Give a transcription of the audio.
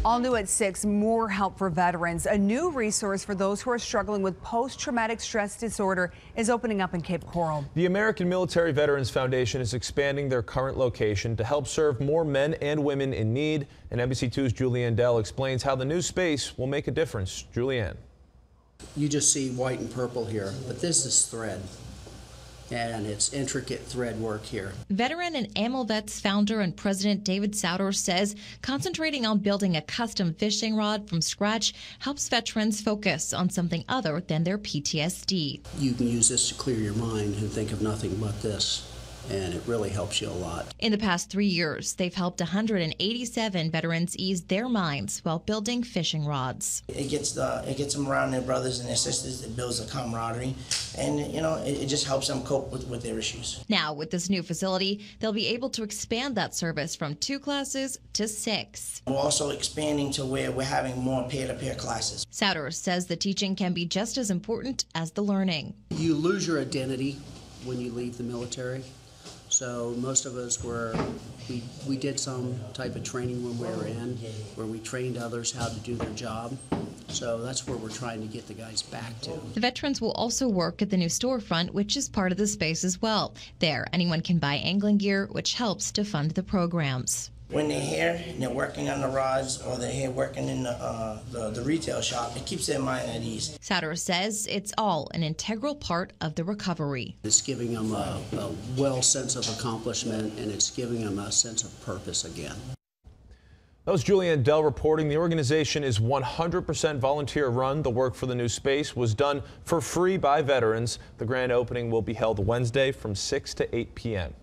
All new at 6, more help for veterans. A new resource for those who are struggling with post-traumatic stress disorder is opening up in Cape Coral. The American Military Veterans Foundation is expanding their current location to help serve more men and women in need. And NBC2's Julianne Dell explains how the new space will make a difference. Julianne. You just see white and purple here, but this is thread. And it's intricate thread work here. Veteran and AmilVets founder and president David Souter says concentrating on building a custom fishing rod from scratch helps veterans focus on something other than their PTSD. You can use this to clear your mind and think of nothing but this, and it really helps you a lot. In the past 3 years, they've helped 187 veterans ease their minds while building fishing rods. It gets them around their brothers and their sisters. It builds a camaraderie, and it just helps them cope with their issues. Now, with this new facility, they'll be able to expand that service from 2 classes to 6. We're also expanding to where we're having more peer-to-peer classes. Souter says the teaching can be just as important as the learning. You lose your identity when you leave the military. So most of us we did some type of training when we were in, where we trained others how to do their job. So that's where we're trying to get the guys back to. The veterans will also work at the new storefront, which is part of the space as well. There, anyone can buy angling gear, which helps to fund the programs. When they're here and they're working on the rods, or they're here working in the retail shop, it keeps their mind at ease. Souter says it's all an integral part of the recovery. It's giving them a well sense of accomplishment, and it's giving them a sense of purpose again. That was Julianne Dell reporting. The organization is 100% volunteer run. The work for the new space was done for free by veterans. The grand opening will be held Wednesday from 6 to 8 p.m.